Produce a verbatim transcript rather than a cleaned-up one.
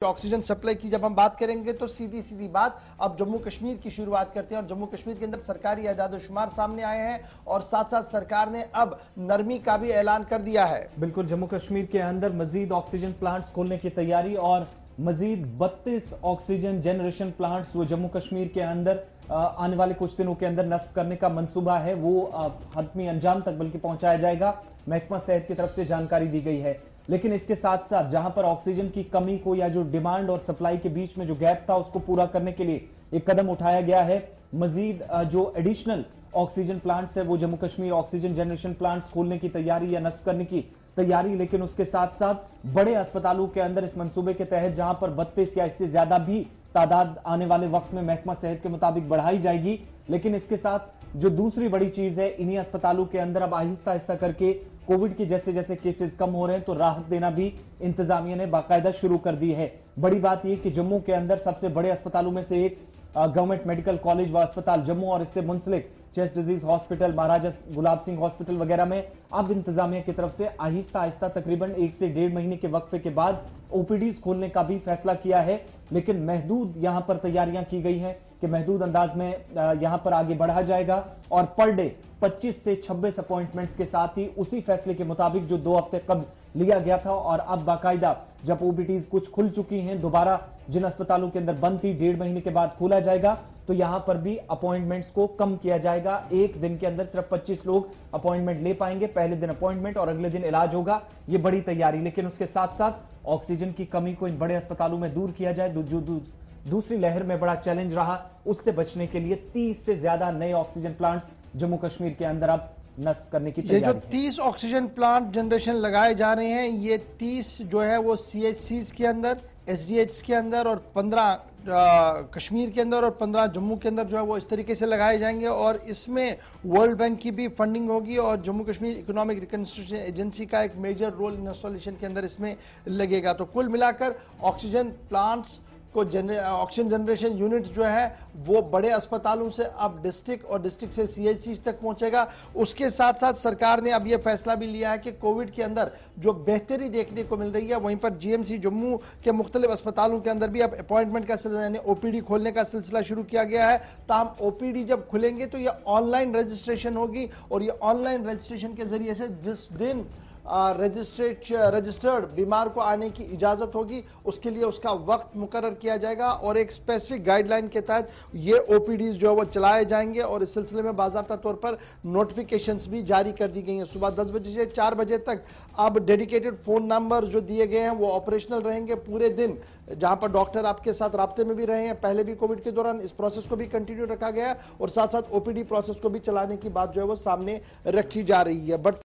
Oxygen supply की जब हम बात करेंगे तो सीधी सीधी बात अब जम्मू कश्मीर की शुरुआत करते हैं और जम्मू कश्मीर के अंदर सरकारी एजाद-ओ-शुमार सामने आए हैं और साथ साथ सरकार ने अब नरमी का भी ऐलान कर दिया है। बिल्कुल, जम्मू कश्मीर के अंदर मजीद ऑक्सीजन प्लांट्स खोलने की तैयारी और मजीद बत्तीस ऑक्सीजन जनरेशन प्लांट्स वो जम्मू कश्मीर के अंदर आने वाले कुछ दिनों के अंदर नस्ब करने का मंसूबा है, वो हतमी अंजाम तक बल्कि पहुंचाया जाएगा। महकमा सेहत की तरफ से जानकारी दी गई है। लेकिन इसके साथ साथ जहां पर ऑक्सीजन की कमी को या जो डिमांड और सप्लाई के बीच में जो गैप था उसको पूरा करने के लिए एक कदम उठाया गया है। मजीद जो एडिशनल ऑक्सीजन प्लांट्स है वो Jammu Kashmir oxygen generation plants खोलने की तैयारी या नस्ब करने की तैयारी, लेकिन उसके साथ साथ बड़े अस्पतालों के अंदर इस मंसूबे के तहत जहां पर बत्तीस या इससे ज्यादा भी तादाद आने वाले वक्त में महकमा सेहत के मुताबिक बढ़ाई जाएगी। लेकिन इसके साथ जो दूसरी बड़ी चीज है, इन्हीं अस्पतालों के अंदर अब आहिस्ता आहिस्ता करके कोविड के जैसे जैसे केसेस कम हो रहे हैं तो राहत देना भी इंतजामिया ने बाकायदा शुरू कर दी है। बड़ी बात यह कि जम्मू के अंदर सबसे बड़े अस्पतालों में से एक गवर्नमेंट मेडिकल कॉलेज व अस्पताल जम्मू और इससे मुंसलिक chest disease hospital, Maharaja Gulab Singh hospital वगैरह में अब इंतजामिया की तरफ से आहिस्ता आहिस्ता तकरीबन एक से डेढ़ महीने के वक्फे के बाद ओपीडीज खोलने का भी फैसला किया है। लेकिन महदूद यहां पर तैयारियां की गई हैं कि महदूद अंदाज में यहां पर आगे बढ़ा जाएगा और पर डे पच्चीस से छब्बीस अपॉइंटमेंट्स के साथ ही उसी फैसले के मुताबिक जो दो हफ्ते कब लिया गया था और अब बाकायदा जब ओपीडीज कुछ खुल चुकी हैं, दोबारा जिन अस्पतालों के अंदर बंद थी डेढ़ महीने के बाद खोला जाएगा, तो यहां पर भी अपॉइंटमेंट्स को कम किया जाएगा। एक दिन के अंदर सिर्फ पच्चीस लोग अपॉइंटमेंट ले पाएंगे, पहले दिन अपॉइंटमेंट और अगले दिन इलाज होगा। ये बड़ी तैयारी, लेकिन उसके साथ साथ ऑक्सीजन की कमी को इन बड़े अस्पतालों में दूर किया जाए। दू, दू, दू, दूसरी लहर में बड़ा चैलेंज रहा, उससे बचने के लिए तीस से ज्यादा नए ऑक्सीजन प्लांट्स जम्मू कश्मीर के अंदर अब नस्ब करने की तैयारी। ये जो तीस ऑक्सीजन प्लांट जनरेशन लगाए जा रहे हैं, ये तीस जो है वो सीएचसीज के अंदर, एसडीएच के अंदर और पंद्रह कश्मीर के अंदर और पंद्रह जम्मू के अंदर जो है वो इस तरीके से लगाए जाएंगे और इसमें वर्ल्ड बैंक की भी फंडिंग होगी और Jammu Kashmir economic reconstruction agency का एक मेजर रोल इंस्टॉलेशन के अंदर इसमें लगेगा। तो कुल मिलाकर ऑक्सीजन प्लांट्स को जनरे ऑक्सीजन जनरेशन यूनिट जो है वो बड़े अस्पतालों से अब डिस्ट्रिक्ट और डिस्ट्रिक्ट से सीएचसी तक पहुंचेगा। उसके साथ साथ सरकार ने अब यह फैसला भी लिया है कि कोविड के अंदर जो बेहतरी देखने को मिल रही है, वहीं पर जीएमसी जम्मू के मुख्तलिफ अस्पतालों के अंदर भी अब अपॉइंटमेंट का सिलसिला यानी ओपीडी खोलने का सिलसिला शुरू किया गया है। ताहम ओपीडी जब खुलेंगे तो यह ऑनलाइन रजिस्ट्रेशन होगी और यह ऑनलाइन रजिस्ट्रेशन के जरिए से जिस दिन रजिस्ट्रेट रजिस्टर्ड बीमार को आने की इजाजत होगी उसके लिए उसका वक्त मुकर्रर किया जाएगा और एक स्पेसिफिक गाइडलाइन के तहत ये ओपीडीज जो है वो चलाए जाएंगे और इस सिलसिले में बाकायदा तौर पर नोटिफिकेशंस भी जारी कर दी गई हैं। सुबह दस बजे से चार बजे तक अब डेडिकेटेड फोन नंबर जो दिए गए हैं वो ऑपरेशनल रहेंगे पूरे दिन, जहां पर डॉक्टर आपके साथ राब्ते में भी रहे हैं। पहले भी कोविड के दौरान इस प्रोसेस को भी कंटिन्यू रखा गया है और साथ साथ ओपीडी प्रोसेस को भी चलाने की बात जो है वो सामने रखी जा रही है। बट